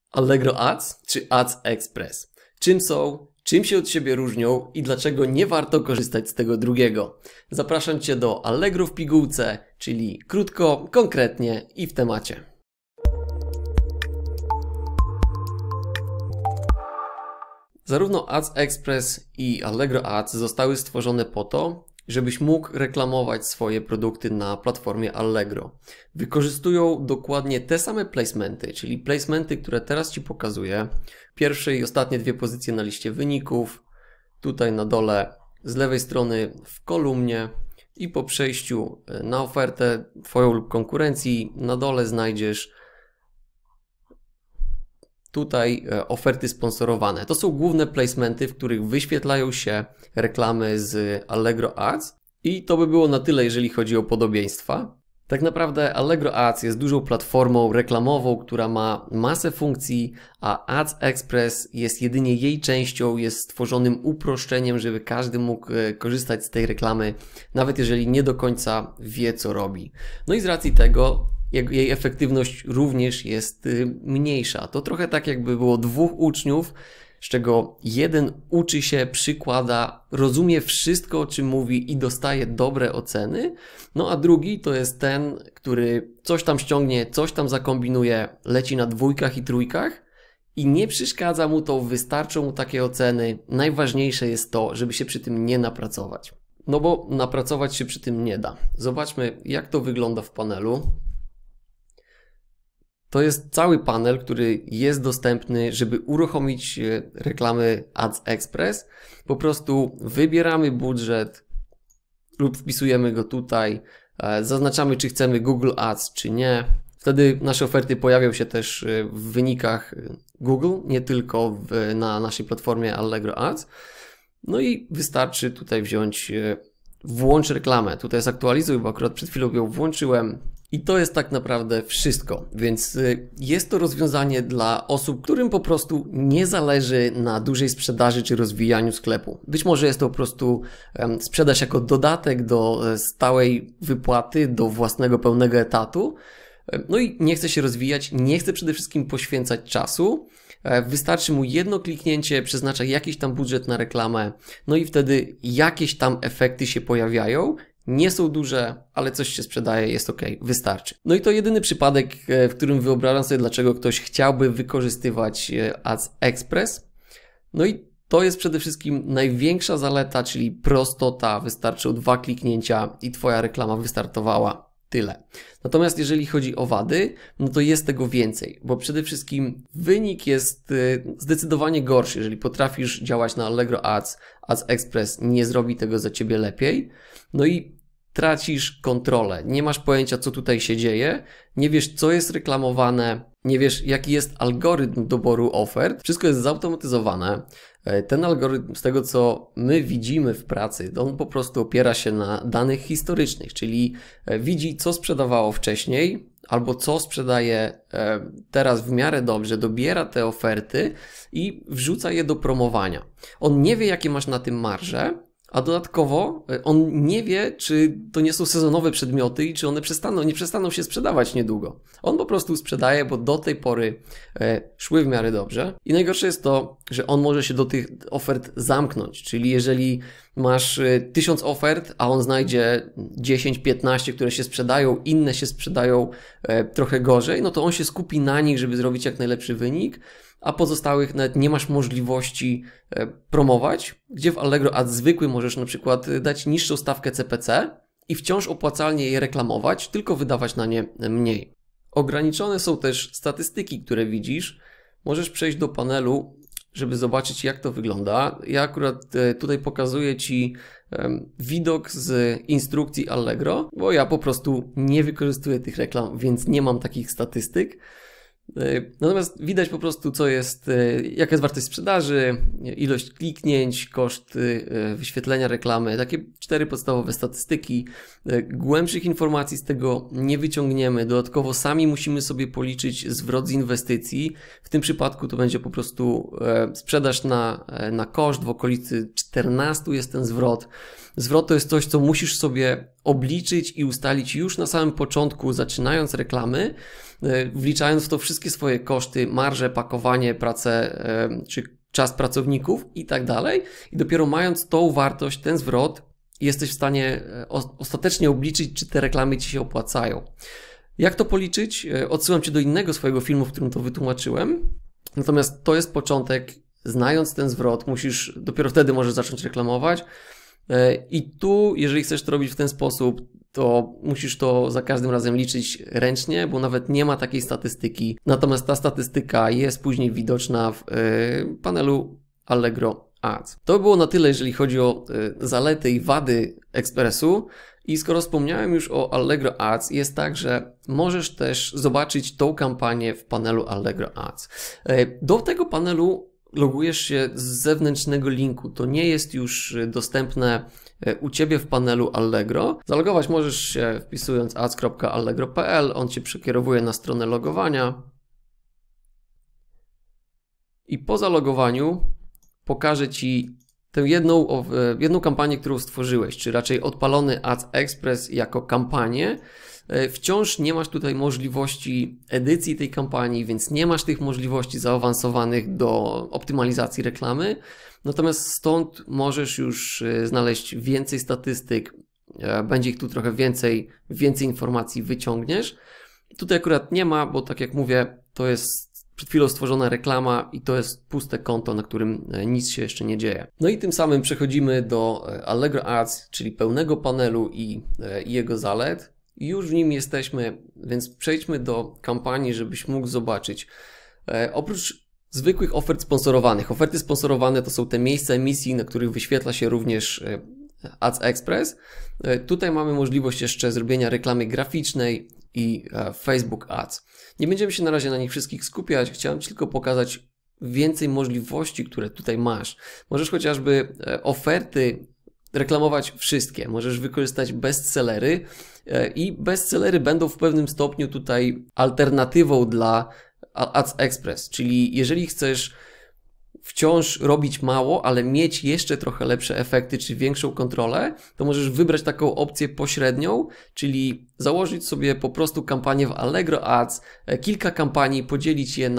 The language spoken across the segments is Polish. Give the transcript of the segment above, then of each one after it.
Allegro Ads czy Ads Express? Czym są, czym się od siebie różnią i dlaczego nie warto korzystać z tego drugiego? Zapraszam Cię do Allegro w pigułce, czyli krótko, konkretnie i w temacie. Zarówno Ads Express i Allegro Ads zostały stworzone po to, żebyś mógł reklamować swoje produkty na platformie Allegro. Wykorzystują dokładnie te same placementy, czyli placementy, które teraz Ci pokazuję. Pierwsze i ostatnie dwie pozycje na liście wyników, tutaj na dole z lewej strony w kolumnie i po przejściu na ofertę Twoją lub konkurencji na dole znajdziesz tutaj oferty sponsorowane. To są główne placementy, w których wyświetlają się reklamy z Allegro Ads i to by było na tyle, jeżeli chodzi o podobieństwa. Tak naprawdę Allegro Ads jest dużą platformą reklamową, która ma masę funkcji, a Ads Express jest jedynie jej częścią, jest stworzonym uproszczeniem, żeby każdy mógł korzystać z tej reklamy, nawet jeżeli nie do końca wie, co robi. No i z racji tego jej efektywność również jest mniejsza. To trochę tak, jakby było dwóch uczniów, z czego jeden uczy się, przykłada, rozumie wszystko, o czym mówi i dostaje dobre oceny, no a drugi to jest ten, który coś tam ściągnie, coś tam zakombinuje, leci na dwójkach i trójkach i nie przeszkadza mu to, wystarczą mu takie oceny. Najważniejsze jest to, żeby się przy tym nie napracować. No bo napracować się przy tym nie da. Zobaczmy, jak to wygląda w panelu. To jest cały panel, który jest dostępny, żeby uruchomić reklamy Ads Express. Po prostu wybieramy budżet lub wpisujemy go tutaj, zaznaczamy, czy chcemy Google Ads, czy nie. Wtedy nasze oferty pojawią się też w wynikach Google, nie tylko na naszej platformie Allegro Ads. No i wystarczy tutaj wziąć włącz reklamę. Tutaj jest aktualizuj, bo akurat przed chwilą ją włączyłem. I to jest tak naprawdę wszystko, więc jest to rozwiązanie dla osób, którym po prostu nie zależy na dużej sprzedaży czy rozwijaniu sklepu. Być może jest to po prostu sprzedaż jako dodatek do stałej wypłaty, do własnego pełnego etatu. No i nie chce się rozwijać, nie chce przede wszystkim poświęcać czasu. Wystarczy mu jedno kliknięcie, przeznacza jakiś tam budżet na reklamę, no i wtedy jakieś tam efekty się pojawiają. Nie są duże, ale coś się sprzedaje, jest ok, wystarczy. No i to jedyny przypadek, w którym wyobrażam sobie, dlaczego ktoś chciałby wykorzystywać Ads Express. No i to jest przede wszystkim największa zaleta, czyli prostota. Wystarczą 2 kliknięcia i Twoja reklama wystartowała. Tyle. Natomiast jeżeli chodzi o wady, no to jest tego więcej, bo przede wszystkim wynik jest zdecydowanie gorszy. Jeżeli potrafisz działać na Allegro Ads, Ads Express nie zrobi tego za Ciebie lepiej. No i tracisz kontrolę. Nie masz pojęcia, co tutaj się dzieje, nie wiesz, co jest reklamowane, nie wiesz, jaki jest algorytm doboru ofert. Wszystko jest zautomatyzowane. Ten algorytm, z tego co my widzimy w pracy, on po prostu opiera się na danych historycznych, czyli widzi, co sprzedawało wcześniej, albo co sprzedaje teraz w miarę dobrze, dobiera te oferty i wrzuca je do promowania. On nie wie, jakie masz na tym marże, a dodatkowo on nie wie, czy to nie są sezonowe przedmioty i czy one nie przestaną się sprzedawać niedługo. On po prostu sprzedaje, bo do tej pory szły w miarę dobrze. I najgorsze jest to, że on może się do tych ofert zamknąć. Czyli jeżeli masz 1000 ofert, a on znajdzie 10-15, które się sprzedają, inne się sprzedają trochę gorzej, no to on się skupi na nich, żeby zrobić jak najlepszy wynik, a pozostałych nawet nie masz możliwości promować, gdzie w Allegro Ads zwykły możesz na przykład dać niższą stawkę CPC i wciąż opłacalnie je reklamować, tylko wydawać na nie mniej. Ograniczone są też statystyki, które widzisz. Możesz przejść do panelu, żeby zobaczyć, jak to wygląda. Ja akurat tutaj pokazuję Ci widok z instrukcji Allegro, bo ja po prostu nie wykorzystuję tych reklam, więc nie mam takich statystyk. Natomiast widać po prostu, co jest, jaka jest wartość sprzedaży, ilość kliknięć, koszt wyświetlenia reklamy, takie 4 podstawowe statystyki. Głębszych informacji z tego nie wyciągniemy. Dodatkowo sami musimy sobie policzyć zwrot z inwestycji. W tym przypadku to będzie po prostu sprzedaż na koszt, w okolicy 14 jest ten zwrot. Zwrot to jest coś, co musisz sobie obliczyć i ustalić już na samym początku, zaczynając reklamy, wliczając w to wszystkie swoje koszty, marże, pakowanie, pracę czy czas pracowników i tak dalej. I dopiero mając tą wartość, ten zwrot, jesteś w stanie ostatecznie obliczyć, czy te reklamy ci się opłacają. Jak to policzyć? Odsyłam cię do innego swojego filmu, w którym to wytłumaczyłem. Natomiast to jest początek. Znając ten zwrot, dopiero wtedy możesz zacząć reklamować. I tu, jeżeli chcesz to robić w ten sposób, to musisz to za każdym razem liczyć ręcznie, bo nawet nie ma takiej statystyki. Natomiast ta statystyka jest później widoczna w panelu Allegro Ads. To było na tyle, jeżeli chodzi o zalety i wady Expressu. I skoro wspomniałem już o Allegro Ads, jest tak, że możesz też zobaczyć tą kampanię w panelu Allegro Ads. Do tego panelu logujesz się z zewnętrznego linku. To nie jest już dostępne u Ciebie w panelu Allegro. Zalogować możesz się wpisując ads.allegro.pl. On Cię przekierowuje na stronę logowania. I po zalogowaniu pokaże Ci tę jedną kampanię, którą stworzyłeś, czy raczej odpalony Ads Express jako kampanię. Wciąż nie masz tutaj możliwości edycji tej kampanii, więc nie masz tych możliwości zaawansowanych do optymalizacji reklamy. Natomiast stąd możesz już znaleźć więcej statystyk, będzie ich tu trochę więcej informacji wyciągniesz. Tutaj akurat nie ma, bo tak jak mówię, to jest przed chwilą stworzona reklama i to jest puste konto, na którym nic się jeszcze nie dzieje. No i tym samym przechodzimy do Allegro Ads, czyli pełnego panelu i jego zalet. Już w nim jesteśmy, więc przejdźmy do kampanii, żebyś mógł zobaczyć. Oprócz zwykłych ofert sponsorowanych. Oferty sponsorowane to są te miejsca emisji, na których wyświetla się również Ads Express. Tutaj mamy możliwość jeszcze zrobienia reklamy graficznej i Facebook Ads. Nie będziemy się na razie na nich wszystkich skupiać, chciałem Ci tylko pokazać więcej możliwości, które tutaj masz. Możesz chociażby oferty reklamować wszystkie, możesz wykorzystać bestsellery i bestsellery będą w pewnym stopniu tutaj alternatywą dla Ads Express, czyli jeżeli chcesz wciąż robić mało, ale mieć jeszcze trochę lepsze efekty czy większą kontrolę, to możesz wybrać taką opcję pośrednią, czyli założyć sobie po prostu kampanię w Allegro Ads, kilka kampanii, podzielić je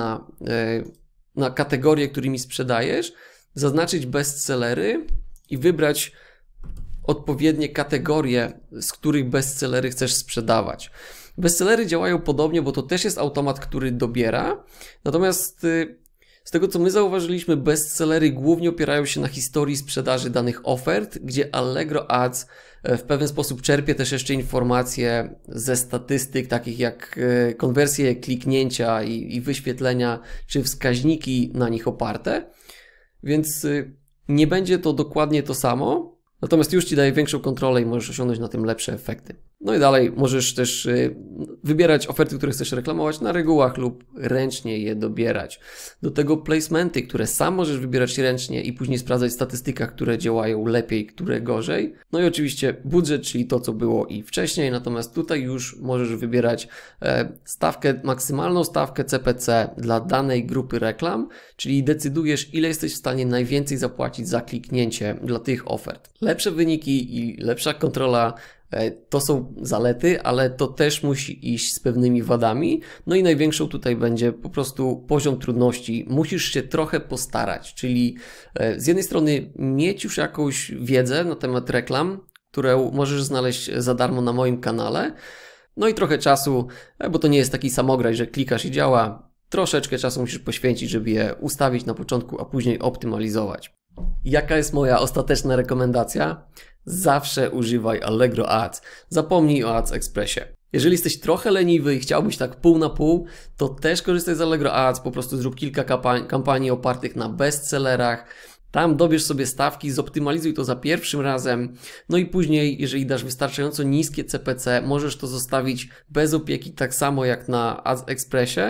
na kategorie, którymi sprzedajesz, zaznaczyć bestsellery i wybrać odpowiednie kategorie, z których bestsellery chcesz sprzedawać. Bestsellery działają podobnie, bo to też jest automat, który dobiera, natomiast z tego co my zauważyliśmy, bestsellery głównie opierają się na historii sprzedaży danych ofert, gdzie Allegro Ads w pewien sposób czerpie też jeszcze informacje ze statystyk takich jak konwersje, kliknięcia i wyświetlenia, czy wskaźniki na nich oparte, więc nie będzie to dokładnie to samo, natomiast już Ci daje większą kontrolę i możesz osiągnąć na tym lepsze efekty. No i dalej możesz też wybierać oferty, które chcesz reklamować na regułach lub ręcznie je dobierać. Do tego placementy, które sam możesz wybierać ręcznie i później sprawdzać w statystykach, które działają lepiej, które gorzej. No i oczywiście budżet, czyli to, co było i wcześniej, natomiast tutaj już możesz wybierać maksymalną stawkę CPC dla danej grupy reklam, czyli decydujesz, ile jesteś w stanie najwięcej zapłacić za kliknięcie dla tych ofert. Lepsze wyniki i lepsza kontrola to są zalety, ale to też musi iść z pewnymi wadami. No i największą tutaj będzie po prostu poziom trudności. Musisz się trochę postarać, czyli z jednej strony mieć już jakąś wiedzę na temat reklam, którą możesz znaleźć za darmo na moim kanale. No i trochę czasu, bo to nie jest taki samograj, że klikasz i działa. Troszeczkę czasu musisz poświęcić, żeby je ustawić na początku, a później optymalizować. Jaka jest moja ostateczna rekomendacja? Zawsze używaj Allegro Ads. Zapomnij o Ads Expressie. Jeżeli jesteś trochę leniwy i chciałbyś tak pół na pół, to też korzystaj z Allegro Ads. Po prostu zrób kilka kampanii opartych na bestsellerach. Tam dobierz sobie stawki, zoptymalizuj to za pierwszym razem. No i później, jeżeli dasz wystarczająco niskie CPC, możesz to zostawić bez opieki, tak samo jak na Ads Expressie.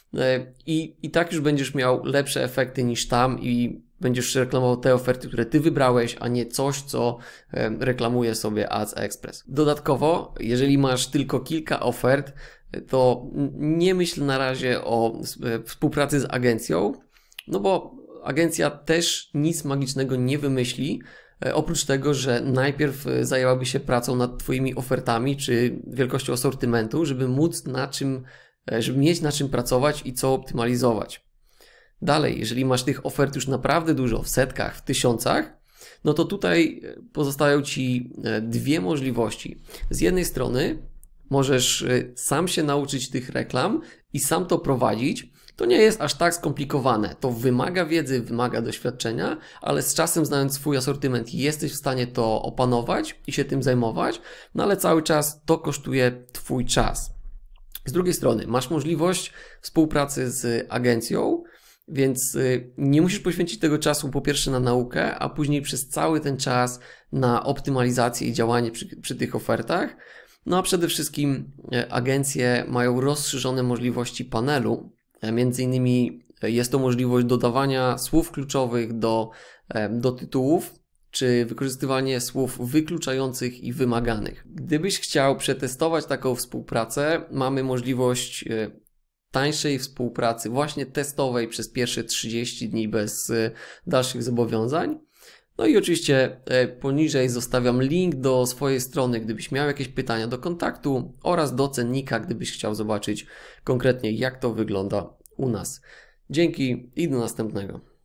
I tak już będziesz miał lepsze efekty niż tam i będziesz reklamował te oferty, które Ty wybrałeś, a nie coś, co reklamuje sobie Ads Express. Dodatkowo, jeżeli masz tylko kilka ofert, to nie myśl na razie o współpracy z agencją, no bo agencja też nic magicznego nie wymyśli, Oprócz tego, że najpierw zajęłaby się pracą nad Twoimi ofertami czy wielkością asortymentu, żeby mieć na czym pracować i co optymalizować. Dalej, jeżeli masz tych ofert już naprawdę dużo, w setkach, w tysiącach, no to tutaj pozostają Ci dwie możliwości. Z jednej strony możesz sam się nauczyć tych reklam i sam to prowadzić. To nie jest aż tak skomplikowane. To wymaga wiedzy, wymaga doświadczenia, ale z czasem, znając swój asortyment, jesteś w stanie to opanować i się tym zajmować, no ale cały czas to kosztuje Twój czas. Z drugiej strony masz możliwość współpracy z agencją, więc nie musisz poświęcić tego czasu po pierwsze na naukę, a później przez cały ten czas na optymalizację i działanie przy tych ofertach. No a przede wszystkim agencje mają rozszerzone możliwości panelu. Między innymi jest to możliwość dodawania słów kluczowych do tytułów, czy wykorzystywanie słów wykluczających i wymaganych. Gdybyś chciał przetestować taką współpracę, mamy możliwość tańszej współpracy, właśnie testowej przez pierwsze 30 dni bez dalszych zobowiązań. No i oczywiście poniżej zostawiam link do swojej strony, gdybyś miał jakieś pytania do kontaktu oraz do cennika, gdybyś chciał zobaczyć konkretnie, jak to wygląda u nas. Dzięki i do następnego.